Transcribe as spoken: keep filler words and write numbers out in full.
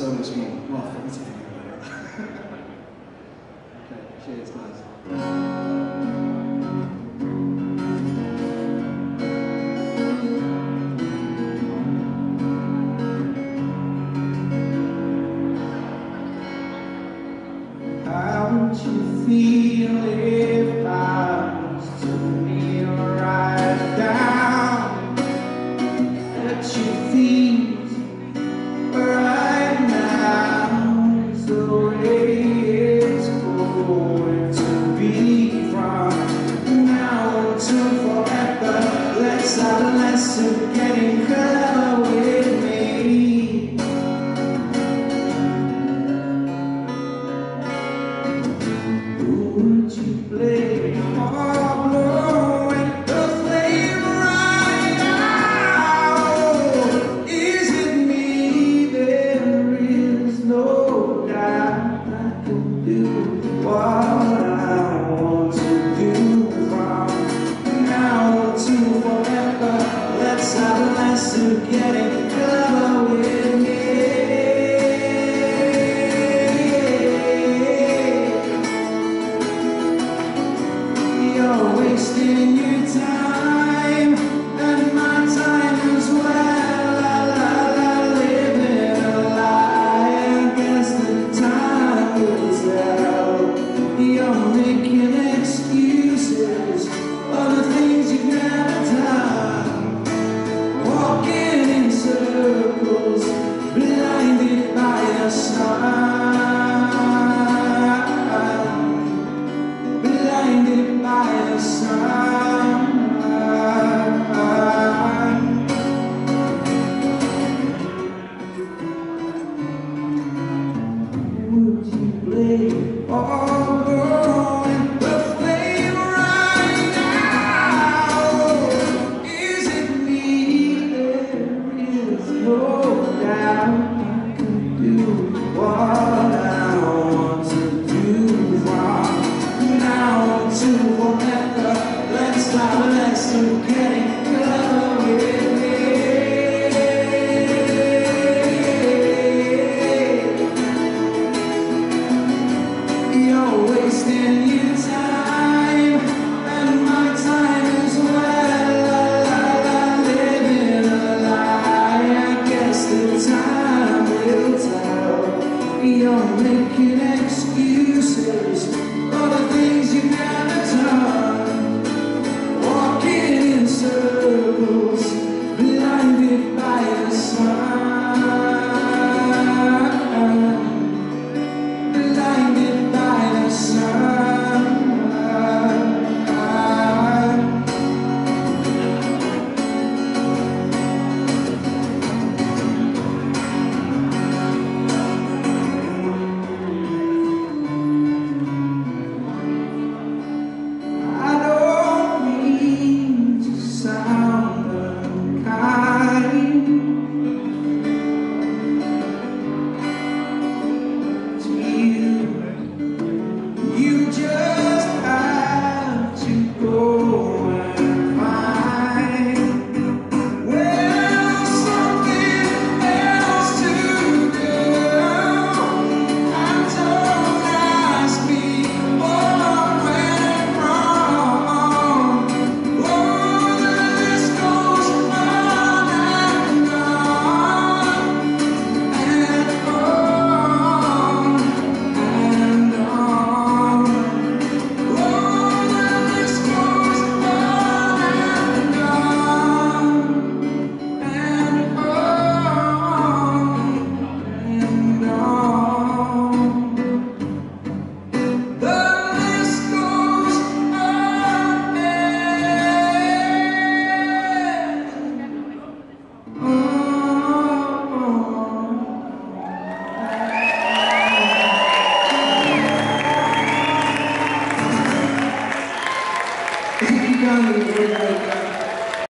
so much more. Well, for me to think about it. Okay, cheers, guys. How would you feel if I was to kneel right down at your feet right now? Is the way it's going to be from now until forever. Let's have a lesson getting clever with me. Would you play or blowing the flame right now? Is it me? There is no doubt I can do what I want to do from now to forever. Let's have a lesson getting clever with me. You're wasting your time.